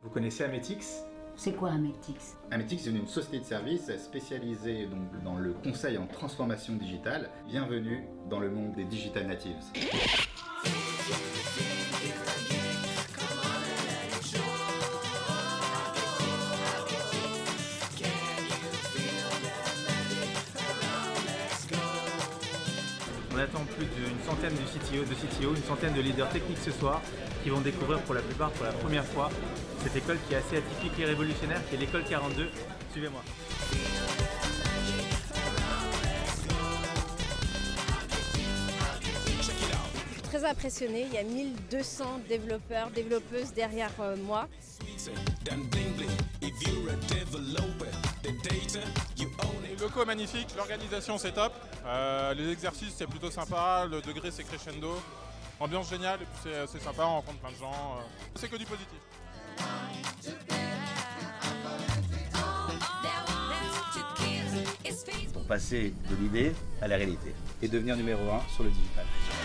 Vous connaissez Ametix? C'est quoi Ametix? Ametix est une société de services spécialisée donc dans le conseil en transformation digitale. Bienvenue dans le monde des digital natives. On attend plus d'une centaine de CTO, une centaine de leaders techniques ce soir qui vont découvrir pour la plupart pour la première fois cette école qui est assez atypique et révolutionnaire, qui est l'école 42. Suivez-moi. Je suis très impressionnée, il y a 1200 développeurs, développeuses derrière moi. Le loco est magnifique, l'organisation c'est top, les exercices c'est plutôt sympa, le degré c'est crescendo, ambiance géniale et puis c'est sympa, on rencontre plein de gens, c'est que du positif. Pour passer de l'idée à la réalité et devenir numéro 1 sur le digital.